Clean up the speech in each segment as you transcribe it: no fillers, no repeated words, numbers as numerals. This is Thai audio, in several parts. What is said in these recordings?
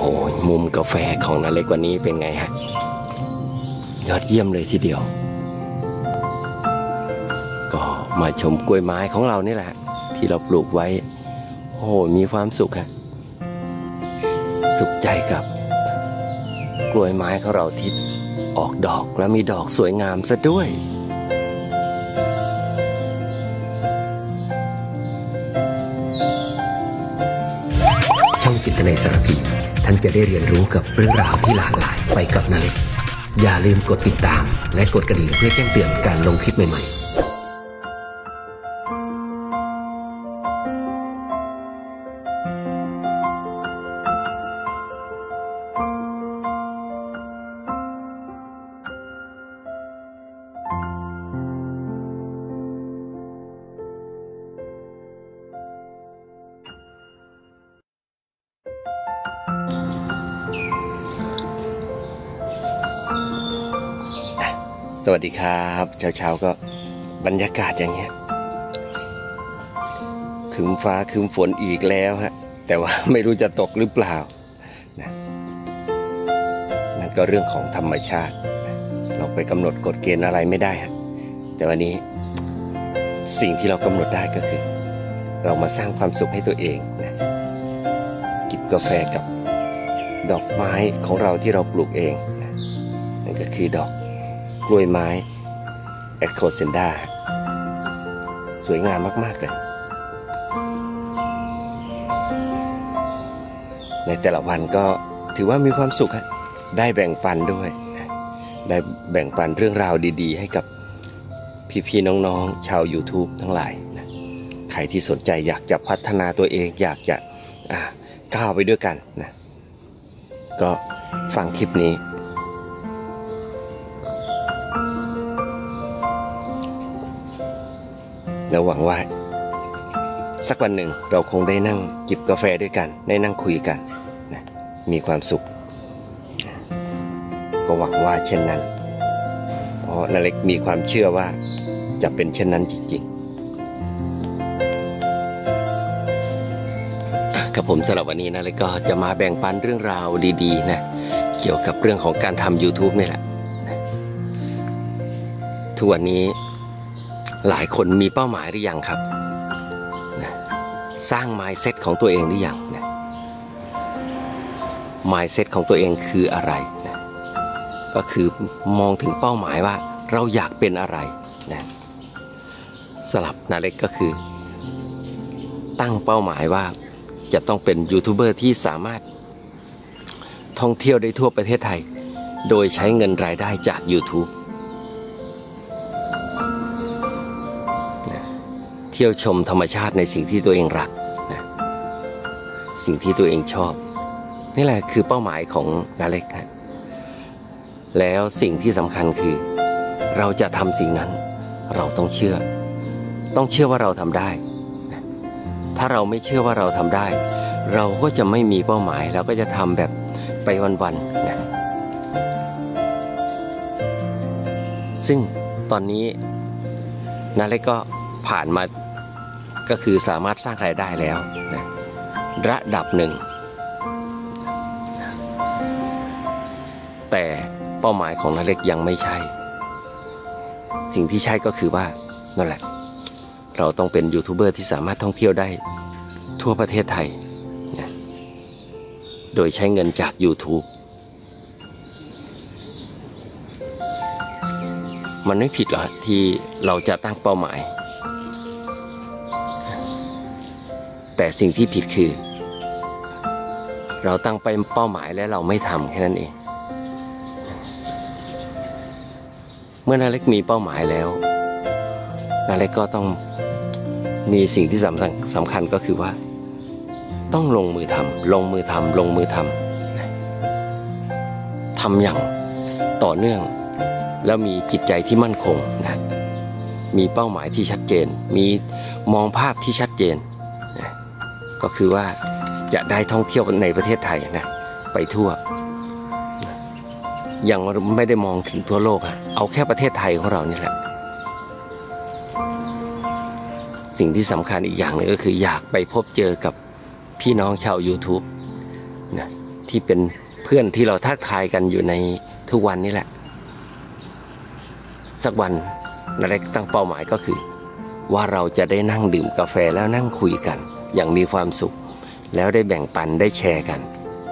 มุมกาแฟของนาเล็กวันนี้เป็นไงฮะยอดเยี่ยมเลยทีเดียวก็มาชมกล้วยไม้ของเรานี่แหละที่เราปลูกไว้มีความสุขฮะสุขใจกับกล้วยไม้ของเราที่ออกดอกและมีดอกสวยงามซะด้วยช่องจิตนาสารพีท่านจะได้เรียนรู้กับเรื่องราวที่หลากหลายไปกับนาเล็กอย่าลืมกดติดตามและกดกระดิ่งเพื่อแจ้งเตือนการลงคลิปใหม่ๆสวัสดีครับเช้าก็บรรยากาศอย่างเงี้ยครึ้มฟ้าครึ้มฝนอีกแล้วฮะแต่ว่าไม่รู้จะตกหรือเปล่านะนั่นก็เรื่องของธรรมชาติเราไปกำหนดกฎเกณฑ์อะไรไม่ได้ฮะแต่วันนี้สิ่งที่เรากำหนดได้ก็คือเรามาสร้างความสุขให้ตัวเองนะจิบกาแฟกับดอกไม้ของเราที่เราปลูกเองนะนั่นก็คือดอกกล้วยไม้แอคโคเซนดาสวยงามมากๆเลยในแต่ละวันก็ถือว่ามีความสุขฮะได้แบ่งปันด้วยได้แบ่งปันเรื่องราวดีๆให้กับพี่ๆน้องๆชาว YouTube ทั้งหลายนะใครที่สนใจอยากจะพัฒนาตัวเองอยากจะก้าวไปด้วยกันนะก็ฟังคลิปนี้แล้วหวังว่าสักวันหนึ่งเราคงได้นั่งจิบกาแฟด้วยกันได้นั่งคุยกันนะมีความสุขก็หวังว่าเช่นนั้นเพราะนาเล็กมีความเชื่อว่าจะเป็นเช่นนั้นจริงๆกับผมสำหรับวันนี้นาเล็กก็จะมาแบ่งปันเรื่องราวดีๆนะเกี่ยวกับเรื่องของการทำ YouTube นี่แหละทุกวันนี้หลายคนมีเป้าหมายหรือยังครับนะสร้าง mindset ของตัวเองหรือยังนะ mindset ของตัวเองคืออะไรนะก็คือมองถึงเป้าหมายว่าเราอยากเป็นอะไรนะสำหรับนาเล็กก็คือตั้งเป้าหมายว่าจะต้องเป็นยูทูบเบอร์ที่สามารถท่องเที่ยวได้ทั่วประเทศไทยโดยใช้เงินรายได้จาก YouTubeเที่ยวชมธรรมชาติในสิ่งที่ตัวเองรักนะสิ่งที่ตัวเองชอบนี่แหละคือเป้าหมายของนาเล็กนะแล้วสิ่งที่สำคัญคือเราจะทำสิ่งนั้นเราต้องเชื่อว่าเราทำได้นะถ้าเราไม่เชื่อว่าเราทำได้เราก็จะไม่มีเป้าหมายเราก็จะทำแบบไปวันๆนะซึ่งตอนนี้นาเล็กก็ผ่านมาก็คือสามารถสร้างรายได้แล้วนะระดับหนึ่งแต่เป้าหมายของนาเล็กยังไม่ใช่สิ่งที่ใช่ก็คือว่านั่นแหละเราต้องเป็นยูทูบเบอร์ที่สามารถท่องเที่ยวได้ทั่วประเทศไทยนะโดยใช้เงินจาก YouTube มันไม่ผิดหรอกที่เราจะตั้งเป้าหมายแต่สิ่งที่ผิดคือเราตั้งไปเป้าหมายและเราไม่ทำแค่นั้นเองเมื่อนาเล็กมีเป้าหมายแล้วนาเล็กก็ต้องมีสิ่งที่สำคัญก็คือว่าต้องลงมือทำอย่างต่อเนื่องแล้วมีจิตใจที่มั่นคงนะมีเป้าหมายที่ชัดเจนมีมองภาพที่ชัดเจนนะก็คือว่าจะได้ท่องเที่ยวในประเทศไทยนะไปทั่วยังไม่ได้มองถึงทั่วโลกเอาแค่ประเทศไทยของเรานี่แหละสิ่งที่สำคัญอีกอย่างนึงก็คืออยากไปพบเจอกับพี่น้องชาว YouTube นะทที่เป็นเพื่อนที่เราทักทายกันอยู่ในทุกวันนี้แหละสักวันนาเล็กตั้งเป้าหมายก็คือว่าเราจะได้นั่งดื่มกาแฟแล้วนั่งคุยกันอย่างมีความสุขแล้วได้แบ่งปันได้แชร์กัน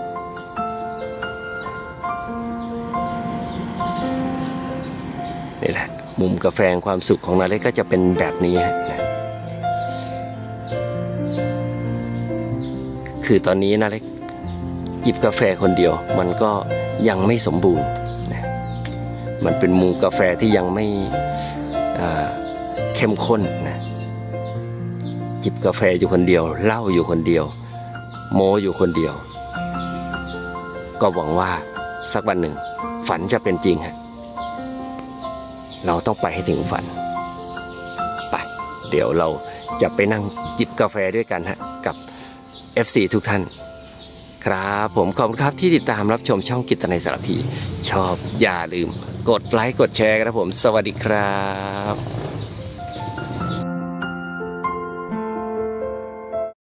นี่แหละมุมกาแฟความสุขของนาเล็กก็จะเป็นแบบนี้นะคือตอนนี้นาเล็กจิบกาแฟคนเดียวมันก็ยังไม่สมบูรณ์นะมันเป็นมุมกาแฟที่ยังไม่เข้มข้นนะจิบกาแฟอยู่คนเดียวเล่าอยู่คนเดียวโม้อยู่คนเดียวก็หวังว่าสักวันหนึ่งฝันจะเป็นจริงฮะเราต้องไปให้ถึงฝันไปเดี๋ยวเราจะไปนั่งจิบกาแฟด้วยกันฮะกับ FC ทุกท่านครับผมขอบคุณครับที่ติดตามรับชมช่องกิตนัยสารพีชอบอย่าลืมกดไลค์กดแชร์ครับผมสวัสดีครับ